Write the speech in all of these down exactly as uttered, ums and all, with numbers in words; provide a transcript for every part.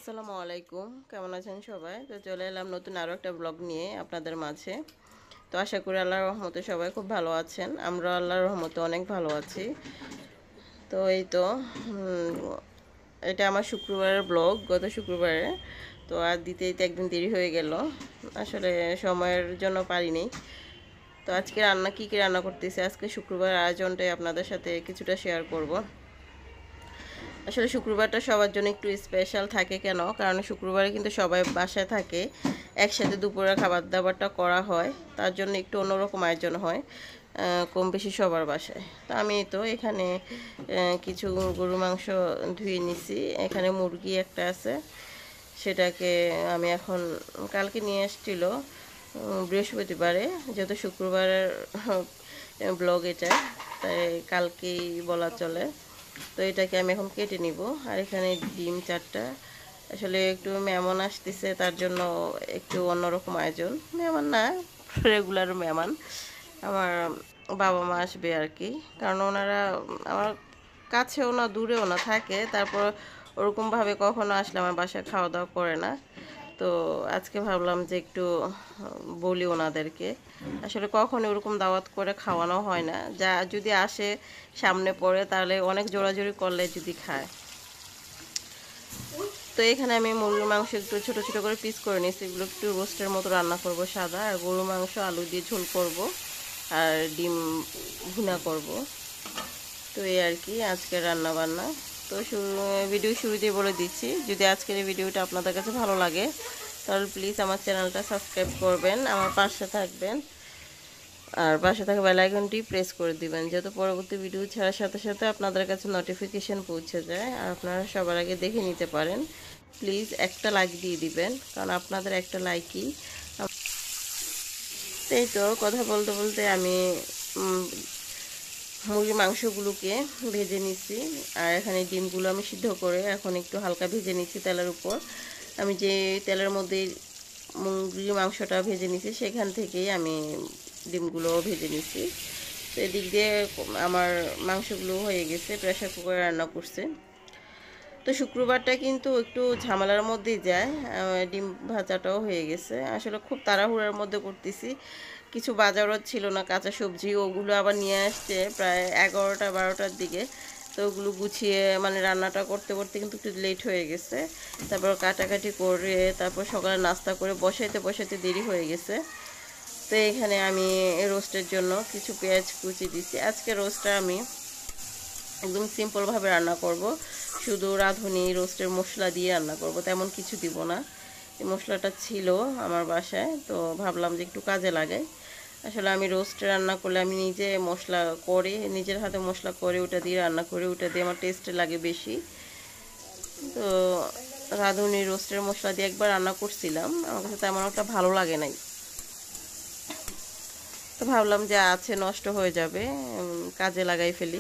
আসসালামু আলাইকুম, কেমন আছেন সবাই? তো চলে এলাম নতুন আরও একটা ব্লগ নিয়ে আপনাদের মাঝে। তো আশা করি আল্লাহর রহমতে সবাই খুব ভালো আছেন। আমরা আল্লাহর রহমতে অনেক ভালো আছি। তো এই তো এটা আমার শুক্রবারের ব্লগ, গত শুক্রবারে। তো আর দিতে দিতে একদিন দেরি হয়ে গেল, আসলে সময়ের জন্য পারিনি। তো আজকে রান্না কী কী রান্না করতেছি, আজকে শুক্রবার আয়োজনটাই আপনাদের সাথে কিছুটা শেয়ার করব। আসলে শুক্রবারটা সবার জন্য একটু স্পেশাল থাকে, কেন? কারণ শুক্রবারে কিন্তু সবাই বাসায় থাকে, একসাথে দুপুরের খাবার দাবারটা করা হয়, তার জন্য একটু অন্যরকম আয়োজন হয় কম বেশি সবার বাসায়। তো আমি তো এখানে কিছু গরু মাংস ধুয়ে নিছি, এখানে মুরগি একটা আছে, সেটাকে আমি এখন কালকে নিয়ে এসেছিল বৃহস্পতিবারে, যেহেতু শুক্রবারের ব্লগ এটা, তাই কালকেই বলা চলে। তো এটাকে আমি এখন কেটে নিব। আর এখানে ডিম চারটা, আসলে একটু মেহমান আসতেছে, তার জন্য একটু অন্যরকম আয়োজন। মেহমান না, রেগুলার মেহমান, আমার বাবা মা আসবে আর কি। কারণ ওনারা আমার কাছেও না দূরেও না থাকে, তারপর ওরকমভাবে কখনো আসলে আমার বাসায় খাওয়া দাওয়া করে না। তো আজকে ভাবলাম যে একটু বলি ওনাদেরকে, আসলে কখনো ওরকম দাওয়াত করে খাওয়ানো হয় না, যা যদি আসে সামনে পড়ে তাহলে অনেক জোরাজোরি করলে যদি খায়। তো এখানে আমি মুরগির মাংস একটু ছোট ছোট করে পিস করে নিয়েছি, এগুলো একটু রোস্টের মতো রান্না করব সাদা, আর গরু মাংস আলু দিয়ে ঝোল করব, আর ডিম ভুনা করব। তো এই আর কি আজকের রান্না বান্না। তো শুরু ভিডিও শুরু দিয়ে বলে দিচ্ছি, যদি আজকের এই ভিডিওটা আপনাদের কাছে ভালো লাগে তাহলে প্লিজ আমার চ্যানেলটা সাবস্ক্রাইব করবেন, আমার পাশে থাকবেন, আর পাশে থাকা বেল আইকনটি প্রেস করে দিবেন, যেহেতু পরবর্তী ভিডিও ছাড়ার সাথে সাথে আপনাদের কাছে নোটিফিকেশন পৌঁছে যায়, আর আপনারা সবার আগে দেখে নিতে পারেন। প্লিজ একটা লাইক দিয়ে দিবেন, কারণ আপনাদের একটা লাইকই। এই তো কথা বলতে বলতে আমি মুরগির মাংসগুলোকে ভেজে নিচ্ছি, আর এখানে ডিমগুলো আমি সিদ্ধ করে এখন একটু হালকা ভেজে নিচ্ছি তেলের উপর। আমি যে তেলের মধ্যে মুরগির মাংসটা ভেজে নিচ্ছি সেখান থেকেই আমি ডিমগুলো ভেজে নিচ্ছি। তো এদিক দিয়ে আমার মাংসগুলো হয়ে গেছে, প্রেশার কুকারে রান্না করছে। তো শুক্রবারটা কিন্তু একটু ঝামেলার মধ্যেই যায়, ডিম ভাজাটাও হয়ে গেছে, আসলে খুব তাড়াহুড়ার মধ্যে করতেছি। কিছু বাজারও ছিল না, কাঁচা সবজি, ওগুলো আবার নিয়ে আসছে প্রায় এগারোটা বারোটার দিকে। তো ওগুলো গুছিয়ে মানে রান্নাটা করতে করতে কিন্তু একটু লেট হয়ে গেছে, তারপর কাটাকাটি করে তারপর সকালে নাস্তা করে বসাইতে বসাইতে দেরি হয়ে গেছে। তো এখানে আমি রোস্টের জন্য কিছু পেঁয়াজ কুচি দিছি। আজকে রোস্টটা আমি একদম সিম্পলভাবে রান্না করব, শুধু রাঁধুনি রোস্টের মশলা দিয়ে রান্না করব, তেমন কিছু দিব না। এই মশলাটা ছিল আমার বাসায়, তো ভাবলাম যে একটু কাজে লাগাই। আসলে আমি রোস্ট রান্না করলে আমি নিজে মশলা করে, নিজের হাতে মশলা করে ওটা দিয়ে রান্না করি, ওটা দিয়ে আমার টেস্ট লাগে বেশি। তো রাঁধুনি রোস্টের মশলা দিয়ে একবার রান্না করছিলাম, আমার কাছে তেমন একটা ভালো লাগে নাই। তো ভাবলাম যে আছে নষ্ট হয়ে যাবে, কাজে লাগাই ফেলি।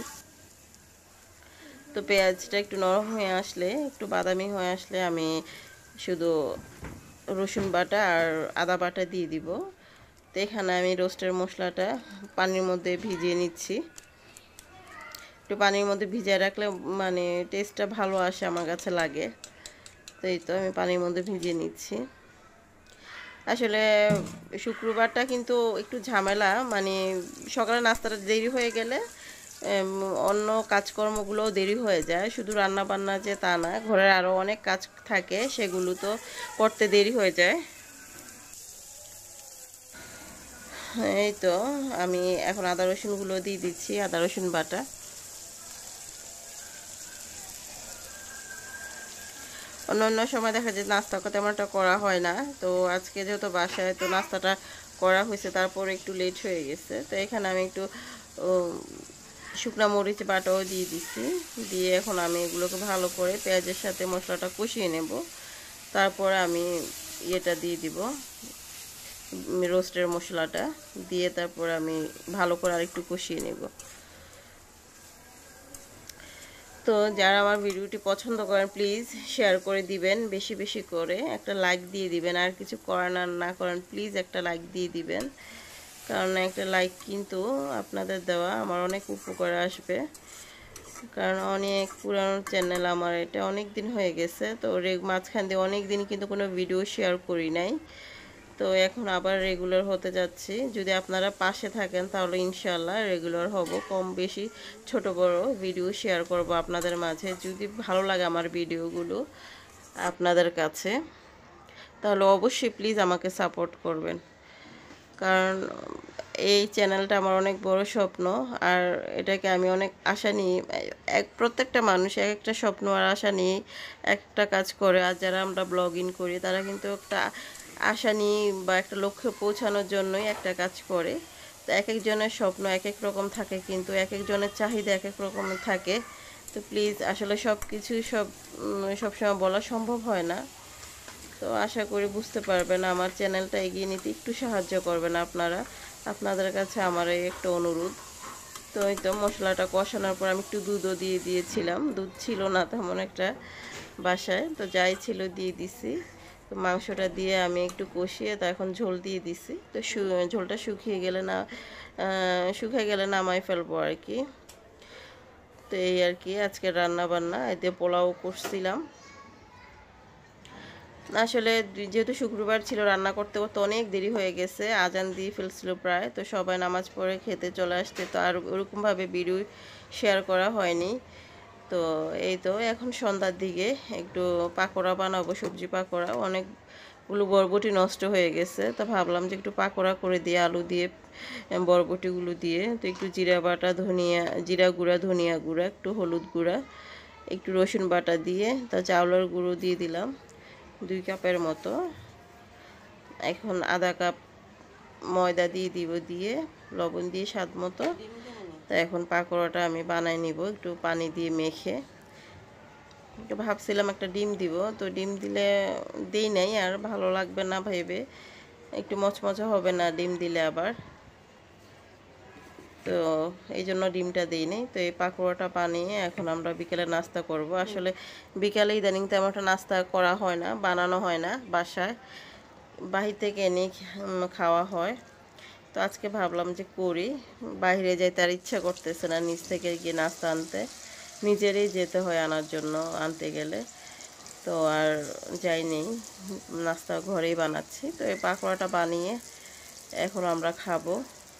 তো পেঁয়াজটা একটু নরম হয়ে আসলে, একটু বাদামি হয়ে আসলে আমি শুধু রসুন বাটা আর আদা বাটা দিয়ে দিব। তো এখানে আমি রোস্টের মশলাটা পানির মধ্যে ভিজিয়ে নিচ্ছি, একটু পানির মধ্যে ভিজিয়ে রাখলে মানে টেস্টটা ভালো আসে আমার কাছে লাগে। তো এই তো আমি পানির মধ্যে ভিজিয়ে নিচ্ছি। আসলে শুক্রবারটা কিন্তু একটু ঝামেলা, মানে সকালে নাস্তাটা দেরি হয়ে গেলে অন্য কাজকর্মগুলোও দেরি হয়ে যায়, শুধু রান্না বান্না যে তা না, ঘরের আরও অনেক কাজ থাকে, সেগুলো তো করতে দেরি হয়ে যায়। এই তো আমি এখন আদা রসুনগুলো দিয়ে দিচ্ছি, আদা রসুন বাটা। অন্য অন্য সময় দেখা যায় নাস্তা তেমন একটা করা হয় না, তো আজকে যেহেতু বাসায় তো নাস্তাটা করা হয়েছে, তারপরে একটু লেট হয়ে গেছে। তো এখানে আমি একটু শুকনা মরিচ বাটাও দিয়ে দিচ্ছি, দিয়ে এখন আমি এগুলোকে ভালো করে পেঁয়াজের সাথে মশলাটা কষিয়ে নেব। তারপরে আমি ইয়েটা দিয়ে দিব, রোস্টের মশলাটা দিয়ে তারপর আমি ভালো করে আরেকটু কষিয়ে নেব। তো যারা আমার ভিডিওটি পছন্দ করেন প্লিজ শেয়ার করে দিবেন, বেশি বেশি করে একটা লাইক দিয়ে দিবেন, আর কিছু করেন আর না করেন প্লিজ একটা লাইক দিয়ে দিবেন, কারণ একটা লাইক কিন্তু আপনাদের দেওয়া আমার অনেক উপকারে আসবে। কারণ অনেক পুরানো চ্যানেল আমার, এটা অনেক দিন হয়ে গেছে। তো মাঝখান দিয়ে অনেক দিন কিন্তু কোনো ভিডিও শেয়ার করি নাই। তো এখন আবার রেগুলার হতে যাচ্ছি। যদি আপনারা পাশে থাকেন তাহলে ইনশাআল্লাহ রেগুলার হব, কম বেশি ছোট বড় ভিডিও শেয়ার করব আপনাদের মাঝে। যদি ভালো লাগে আমার ভিডিওগুলো আপনাদের কাছে, তাহলে অবশ্যই প্লিজ আমাকে সাপোর্ট করবেন। কারণ এই চ্যানেলটা আমার অনেক বড় স্বপ্ন, আর এটাকে আমি অনেক আশা নিয়ে, এক প্রত্যেকটা মানুষ এক একটা স্বপ্ন আর আশা নিয়ে একটা কাজ করে। আর যারা আমরা ব্লগিং করি তারা কিন্তু একটা আশা নিয়ে বা একটা লক্ষ্যে পৌঁছানোর জন্যই একটা কাজ করে। তো এক একজনের স্বপ্ন এক এক রকম থাকে, কিন্তু এক একজনের চাহিদা এক এক রকম থাকে। তো প্লিজ আসলে সব কিছুই সব সবসময় বলা সম্ভব হয় না। তো আশা করি বুঝতে পারবেন, আমার চ্যানেলটা এগিয়ে নিতে একটু সাহায্য করবেন আপনারা। আপনাদের কাছে আমার এই একটা অনুরোধ। তো এই তো মশলাটা কষানোর পর আমি একটু দুধও দিয়ে দিয়েছিলাম, দুধ ছিল না তেমন একটা বাসায়, তো যাই ছিল দিয়ে দিছি। তো মাংসটা দিয়ে আমি একটু কষিয়ে তো এখন ঝোল দিয়ে দিছি। তো ঝোলটা শুকিয়ে গেলে না শুকিয়ে গেলে নামাই ফেলবো আর কি। তো এই আর কি আজকে রান্না বান্না। এতে পোলাও করছিলাম। আসলে যেহেতু শুক্রবার ছিল, রান্না করতে করতে অনেক দেরি হয়ে গেছে, আজান দিয়ে ফেলছিল প্রায়। তো সবাই নামাজ পড়ে খেতে চলে আসতে, তো আর ওরকমভাবে ভিডিও শেয়ার করা হয়নি। তো এই তো এখন সন্ধ্যার দিকে একটু পাকোড়া বানাবো, সবজি পাকোড়া। অনেকগুলো বরবটি নষ্ট হয়ে গেছে, তো ভাবলাম যে একটু পাকোড়া করে দিয়ে আলু দিয়ে বরবটিগুলো দিয়ে। তো একটু জিরা বাটা, ধনিয়া জিরা গুঁড়া, ধনিয়া গুঁড়া, একটু হলুদ গুঁড়া, একটু রসুন বাটা দিয়ে, তা চাউলের গুঁড়ো দিয়ে দিলাম দুই কাপের মতো। এখন আধা কাপ ময়দা দিয়ে দিব, দিয়ে লবণ দিয়ে স্বাদ মতো। তো এখন পাকোড়াটা আমি বানাই নিব একটু পানি দিয়ে মেখে। একটু ভাবছিলাম একটা ডিম দিব, তো ডিম দিলে দিই নাই, আর ভালো লাগবে না ভেবে, একটু মচমচা হবে না ডিম দিলে আবার, তো এই জন্য ডিমটা দিই নি। তো এই পাকোড়াটা বানিয়ে এখন আমরা বিকেলে নাস্তা করব। আসলে বিকেলে ইদানিং তেমন একটা নাস্তা করা হয় না, বানানো হয় না বাসায়, বাহির থেকে এনে খাওয়া হয়। তো আজকে ভাবলাম যে করি, বাইরে যাইতে আর ইচ্ছা করতেছে না নিচ থেকে গিয়ে নাস্তা আনতে, নিজেরই যেতে হয় আনার জন্য আনতে গেলে। তো আর যাইনি, নাস্তা ঘরেই বানাচ্ছি। তো এই পাকোড়াটা বানিয়ে এখন আমরা খাবো।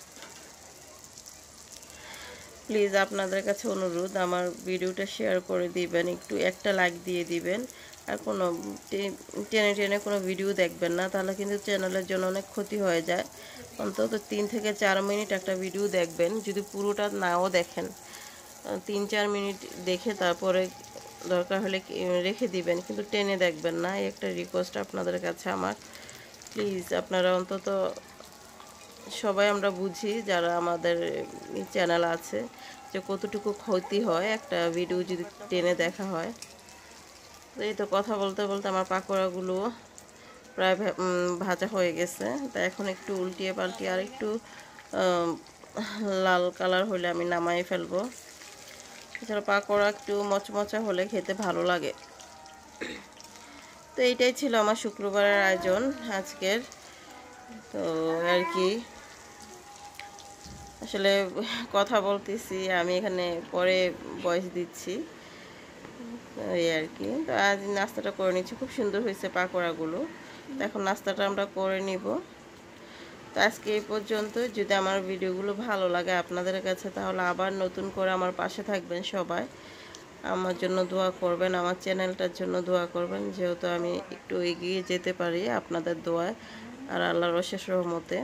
প্লিজ আপনাদের কাছে অনুরোধ, আমার ভিডিওটা শেয়ার করে দিবেন, একটু একটা লাইক দিয়ে দিবেন। আর কোনো টেনে টেনে কোনো ভিডিও দেখবেন না, তাহলে কিন্তু চ্যানেলের জন্য অনেক ক্ষতি হয়ে যায়। অন্তত তিন থেকে চার মিনিট একটা ভিডিও দেখবেন, যদি পুরোটা নাও দেখেন, তিন চার মিনিট দেখে তারপরে দরকার হলে রেখে দিবেন, কিন্তু টেনে দেখবেন না। এই একটা রিকোয়েস্ট আপনাদের কাছে আমার। প্লিজ আপনারা অন্তত, সবাই আমরা বুঝি যারা আমাদের চ্যানেল আছে, যে কতটুকু ক্ষতি হয় একটা ভিডিও যদি টেনে দেখা হয়। তো এই তো কথা বলতে বলতে আমার পাকোড়াগুলো প্রায় ভাজা হয়ে গেছে। তা এখন একটু উল্টিয়ে পাল্টিয়ে আর একটু লাল কালার হলে আমি নামাই ফেলবো। এছাড়া পাকোড়া একটু মচমচা হলে খেতে ভালো লাগে। তো এইটাই ছিল আমার শুক্রবারের আয়োজন আজকের। তো আর কি, আসলে কথা বলতেছি আমি এখানে, পরে ভয়েস দিচ্ছি, এই আর কি। তো আজ নাস্তাটা করে নিচ্ছি, খুব সুন্দর হয়েছে পাকোড়াগুলো। তো এখন নাস্তাটা আমরা করে নিব। তো আজকে এই পর্যন্ত। যদি আমার ভিডিওগুলো ভালো লাগে আপনাদের কাছে, তাহলে আবার নতুন করে আমার পাশে থাকবেন সবাই, আমার জন্য দোয়া করবেন, আমার চ্যানেলটার জন্য দোয়া করবেন, যেহেতু আমি একটু এগিয়ে যেতে পারি আপনাদের দোয়ায় আর আল্লাহর অশেষ রহমতে।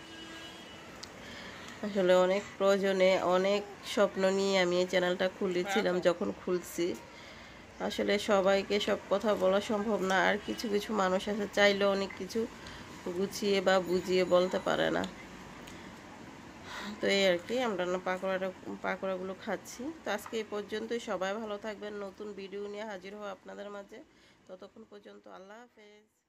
আসলে অনেক প্রয়োজনে, অনেক স্বপ্ন নিয়ে আমি এই চ্যানেলটা খুলেছিলাম। যখন খুলছি আসলে সবাইকে সব কথা বলা সম্ভব না, আর কিছু কিছু মানুষ আছে চাইলেও অনেক কিছু গুছিয়ে বা বুঝিয়ে বলতে পারে না। তো এই আর কি, আমরা না পাকোড়াটা পাকোড়াগুলো খাচ্ছি। তো আজকে এই পর্যন্তই। সবাই ভালো থাকবেন, নতুন ভিডিও নিয়ে হাজির হব আপনাদের মাঝে। ততক্ষণ পর্যন্ত আল্লাহ হাফেজ।